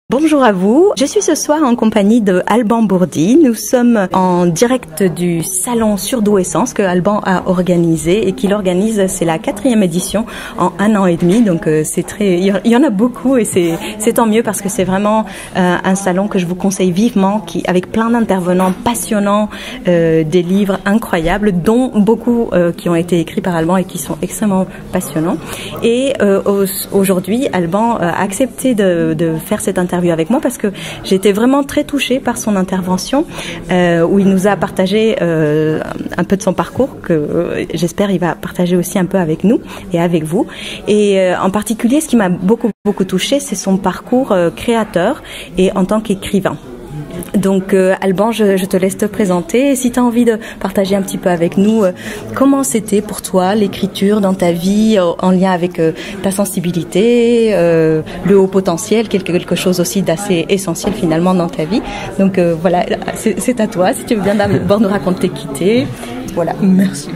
Bonjour à vous, je suis ce soir en compagnie de Alban Bourdi. Nous sommes en direct du salon Surdouessence que Alban a organisé et qu'il organise, c'est la 4e édition en 1 an et demi, donc c'est très, il y en a beaucoup et c'est tant mieux parce que c'est vraiment un salon que je vous conseille vivement, avec plein d'intervenants passionnants, des livres incroyables dont beaucoup qui ont été écrits par Alban et qui sont extrêmement passionnants. Et aujourd'hui, Alban a accepté de faire cette interview avec moi parce que j'étais vraiment très touchée par son intervention où il nous a partagé un peu de son parcours que j'espère il va partager aussi un peu avec nous et avec vous. Et en particulier, ce qui m'a beaucoup touchée, c'est son parcours créateur et en tant qu'écrivain. Donc Alban, je te laisse te présenter et si tu as envie de partager un petit peu avec nous comment c'était pour toi l'écriture dans ta vie en lien avec ta sensibilité, le haut potentiel, quelque chose aussi d'assez essentiel finalement dans ta vie. Donc voilà, c'est à toi, si tu veux bien d'abord nous raconter qui t'es. Voilà, merci.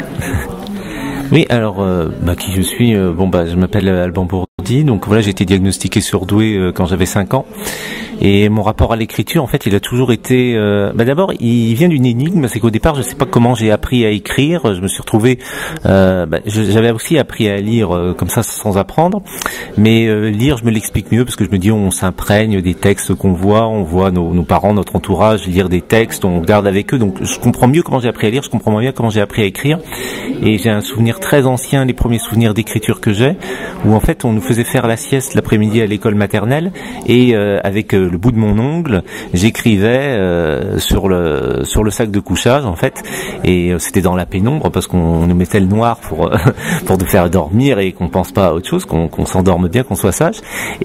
Oui, alors qui je suis, je m'appelle Alban Bourdi, donc voilà, j'ai été diagnostiqué surdoué quand j'avais 5 ans. Et mon rapport à l'écriture, en fait, il a toujours été... d'abord, il vient d'une énigme, c'est qu'au départ, je sais pas comment j'ai appris à écrire. Je me suis retrouvé... j'avais aussi appris à lire comme ça, sans apprendre. Mais lire, je me l'explique mieux, parce que je me dis, on s'imprègne des textes qu'on voit. On voit nos parents, notre entourage lire des textes, on regarde avec eux. Donc, je comprends mieux comment j'ai appris à lire, je comprends moins bien comment j'ai appris à écrire. Et j'ai un souvenir très ancien, les premiers souvenirs d'écriture que j'ai, où en fait, on nous faisait faire la sieste l'après-midi à l'école maternelle. Et avec le bout de mon ongle, j'écrivais sur le sac de couchage en fait, et c'était dans la pénombre parce qu'on nous mettait le noir pour nous faire dormir et qu'on pense pas à autre chose, qu'on s'endorme bien, qu'on soit sage.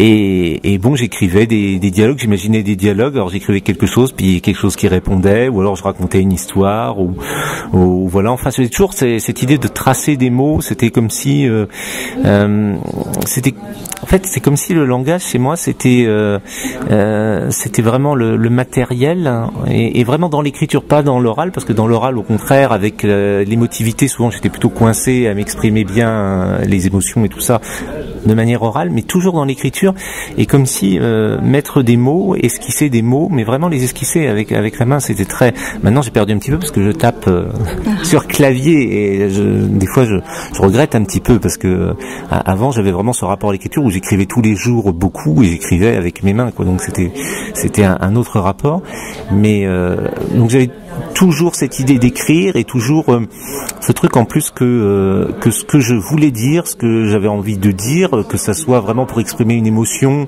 Et bon, j'écrivais des dialogues, j'imaginais des dialogues, alors j'écrivais quelque chose, puis quelque chose qui répondait, ou alors je racontais une histoire, ou voilà. Enfin, c'était toujours cette idée de tracer des mots. C'était comme si c'est comme si le langage chez moi c'était vraiment le matériel, hein, et vraiment dans l'écriture, pas dans l'oral, parce que dans l'oral, au contraire, avec l'émotivité, souvent j'étais plutôt coincé à m'exprimer bien les émotions et tout ça de manière orale, mais toujours dans l'écriture, et comme si mettre des mots, esquisser des mots, mais vraiment les esquisser avec la main, c'était très... Maintenant j'ai perdu un petit peu parce que je tape sur clavier, et des fois je regrette un petit peu parce que avant j'avais vraiment ce rapport à l'écriture où j'écrivais tous les jours beaucoup et j'écrivais avec mes mains, quoi. Donc c'était un autre rapport, mais donc j'avais toujours cette idée d'écrire et toujours ce truc en plus que ce que je voulais dire, ce que j'avais envie de dire, que ça soit vraiment pour exprimer une émotion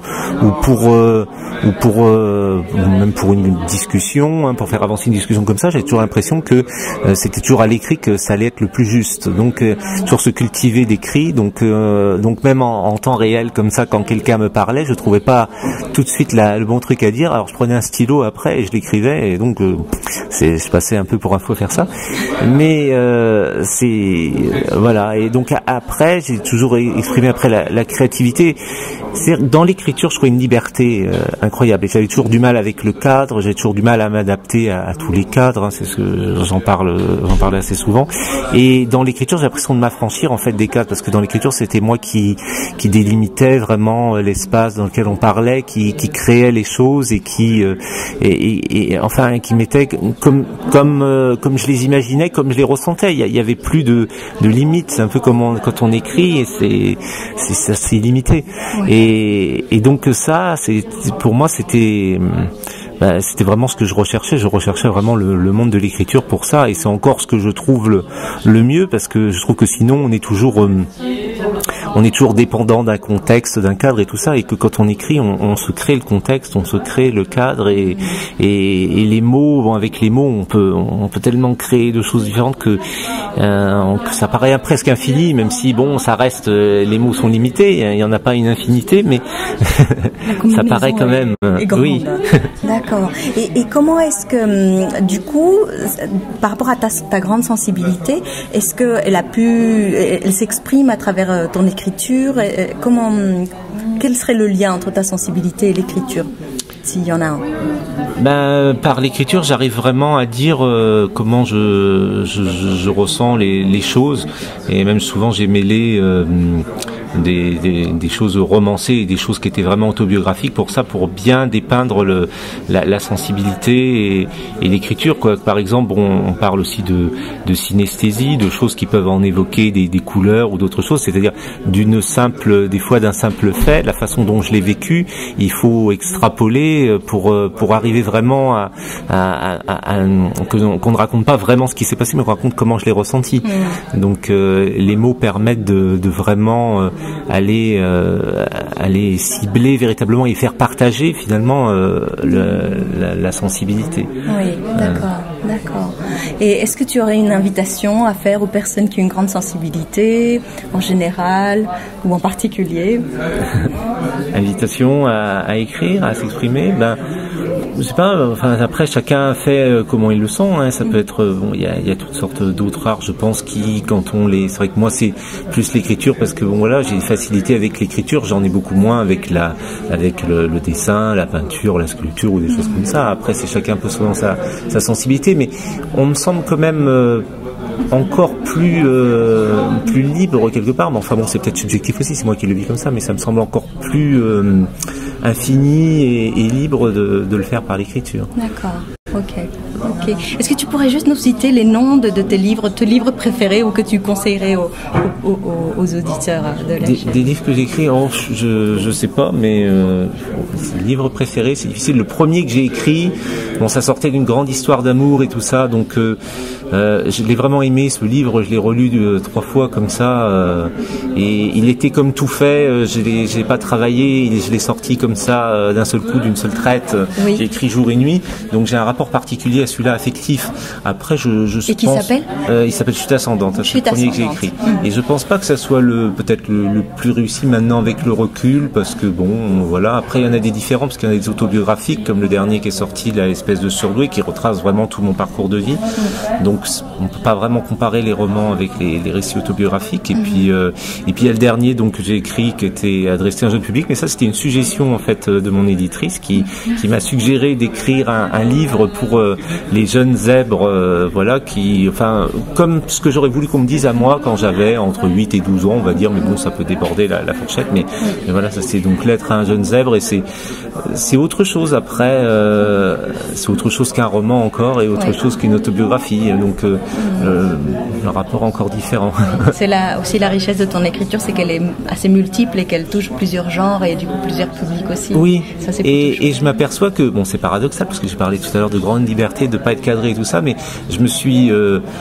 ou même pour une discussion, hein, pour faire avancer une discussion comme ça, j'ai toujours l'impression que c'était toujours à l'écrit que ça allait être le plus juste. Donc sur ce cultiver d'écrit, donc même en temps réel comme ça, quand quelqu'un me parlait, je trouvais pas tout de suite le bon truc à dire, alors je prenais un stylo après et je l'écrivais, et donc je passais un peu pour un fou à faire ça, mais voilà. Et donc après, j'ai toujours exprimé après la créativité. C'est dans l'écriture, je trouve une liberté incroyable. Et j'avais toujours du mal avec le cadre, j'ai toujours du mal à m'adapter à tous les cadres, hein, c'est ce que j'en parle assez souvent. Et dans l'écriture, j'ai l'impression de m'affranchir en fait des cadres, parce que dans l'écriture, c'était moi qui délimitais vraiment l'espace dans lequel on parlait, qui créait les choses et qui mettait comme je les imaginais, comme je les ressentais. Il y avait plus de limites. C'est un peu comme quand on écrit, et c'est limité. Et donc ça, pour moi, c'était vraiment ce que je recherchais. Je recherchais vraiment le monde de l'écriture pour ça, et c'est encore ce que je trouve le mieux, parce que je trouve que sinon on est toujours dépendant d'un contexte, d'un cadre et tout ça, et que quand on écrit, on se crée le contexte, on se crée le cadre, et les mots, bon, avec les mots, on peut tellement créer de choses différentes que ça paraît presque infini, même si bon, ça reste, les mots sont limités, il y en a pas une infinité, mais ça paraît quand même. Oui. D'accord. Et comment est-ce que, du coup, par rapport à ta grande sensibilité, est-ce que elle s'exprime à travers ton écriture? Quel serait le lien entre ta sensibilité et l'écriture, s'il y en a un? Par l'écriture, j'arrive vraiment à dire comment je ressens les choses, et même souvent j'ai mêlé des choses romancées et des choses qui étaient vraiment autobiographiques pour bien dépeindre la sensibilité et l'écriture, quoi. Par exemple, on parle aussi de synesthésie, de choses qui peuvent en évoquer des couleurs ou d'autres choses, c'est-à-dire des fois d'un simple fait, la façon dont je l'ai vécu, il faut extrapoler pour arriver vraiment qu'on ne raconte pas vraiment ce qui s'est passé, mais qu'on raconte comment je l'ai ressenti. Donc les mots permettent de vraiment aller cibler véritablement et faire partager finalement la sensibilité. Oui, d'accord. Et est-ce que tu aurais une invitation à faire aux personnes qui ont une grande sensibilité, en général ou en particulier? Invitation à écrire, à s'exprimer, je sais pas, enfin après chacun fait comment il le sent, hein. Ça peut être il y a toutes sortes d'autres arts, je pense, c'est vrai que moi c'est plus l'écriture parce que j'ai des facilités avec l'écriture, j'en ai beaucoup moins avec le dessin, la peinture, la sculpture ou des choses comme ça. Après c'est chacun un peu selon sa sensibilité, mais on me semble quand même encore plus libre quelque part, mais enfin bon, c'est peut-être subjectif aussi, c'est moi qui le vis comme ça, mais ça me semble encore plus infini et libre de le faire par l'écriture. D'accord, ok. Est-ce que tu pourrais juste nous citer les noms de tes livres préférés ou que tu conseillerais aux auditeurs de la chaîne? Des livres que j'écris, je sais pas, mais livres préférés, c'est difficile. Le premier que j'ai écrit, ça sortait d'une grande histoire d'amour et tout ça, donc je l'ai vraiment aimé ce livre, je l'ai relu 3 fois comme ça, et il était comme tout fait, je l'ai pas travaillé, je l'ai sorti comme ça d'un seul coup, d'une seule traite. Oui. J'ai écrit jour et nuit, donc j'ai un rapport particulier à celui-là, affectif. Après, et qui s'appelle il s'appelle Chute ascendante, c'est le premier que j'ai écrit. Et je pense pas que ça soit peut-être le plus réussi maintenant avec le recul, parce que après il y en a des différents, parce qu'il y en a des autobiographiques, comme le dernier qui est sorti, l'espèce de surdoué, qui retrace vraiment tout mon parcours de vie. Donc on peut pas vraiment comparer les romans avec les récits autobiographiques. Et puis il y a le dernier que j'ai écrit, qui était adressé à un jeune public, mais ça c'était une suggestion en fait de mon éditrice qui m'a suggéré d'écrire un livre pour les jeunes zèbres, comme ce que j'aurais voulu qu'on me dise à moi quand j'avais entre 8 et 12 ans, on va dire, mais bon, ça peut déborder la fourchette, mais voilà, ça c'est donc Lettre à un jeune zèbre, et c'est autre chose après, c'est autre chose qu'un roman encore, et autre chose qu'une autobiographie, donc le rapport encore différent. C'est aussi la richesse de ton écriture, c'est qu'elle est assez multiple et qu'elle touche plusieurs genres et du coup plusieurs publics aussi. Oui, ça, et je m'aperçois que, c'est paradoxal, parce que j'ai parlé tout à l'heure de grande liberté, de pas être cadré et tout ça, mais je me suis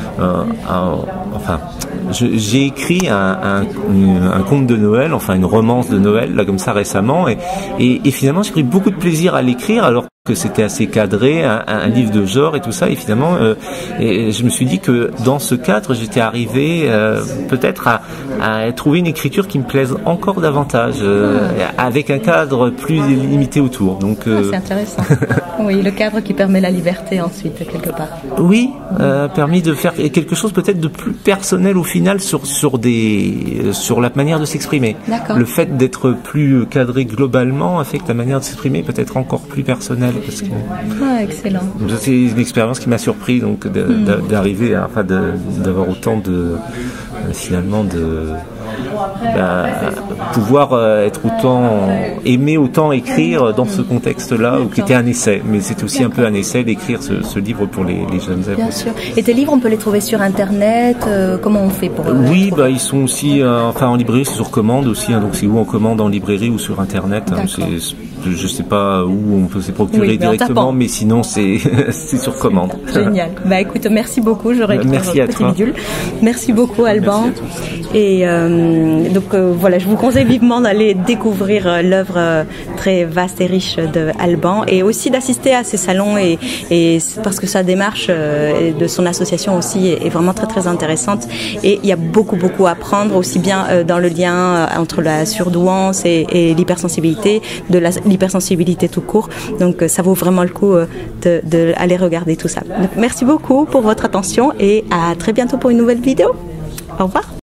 j'ai écrit un conte de Noël, une romance de Noël, là comme ça récemment, et finalement j'ai pris beaucoup de plaisir à l'écrire, alors que c'était assez cadré, un livre de genre et tout ça, et finalement et je me suis dit que dans ce cadre j'étais arrivé peut-être à trouver une écriture qui me plaise encore davantage, avec un cadre plus limité autour. Donc c'est intéressant. Oui, le cadre qui permet la liberté ensuite quelque part. Oui, permis de faire quelque chose peut-être de plus personnel au final sur la manière de s'exprimer. D'accord. Le fait d'être plus cadré globalement a fait que la manière de s'exprimer peut être encore plus personnelle. Excellent. C'est une expérience qui m'a surpris, donc d'arriver d'avoir autant de pouvoir être aimer autant écrire dans ce contexte-là, qui était un essai, mais c'est aussi un peu un essai d'écrire ce livre pour les jeunes élèves. Bien sûr. Et tes livres, on peut les trouver sur Internet, comment on fait pour Oui, ils sont aussi en librairie, c'est sur commande aussi, donc c'est ou en commande en librairie ou sur Internet. Je sais pas où on peut se procurer directement, mais sinon c'est sur commande. Génial. Écoute, merci beaucoup. Merci à toi. Merci beaucoup, Alban. Et je vous conseille vivement d'aller découvrir l'œuvre très vaste et riche de Alban, et aussi d'assister à ces salons, et parce que sa démarche de son association aussi est vraiment très très intéressante, et il y a beaucoup à apprendre, aussi bien dans le lien entre la surdouance et l'hypersensibilité, de l'hypersensibilité tout court. Donc ça vaut vraiment le coup de aller regarder tout ça. Donc, merci beaucoup pour votre attention, et à très bientôt pour une nouvelle vidéo. Au revoir.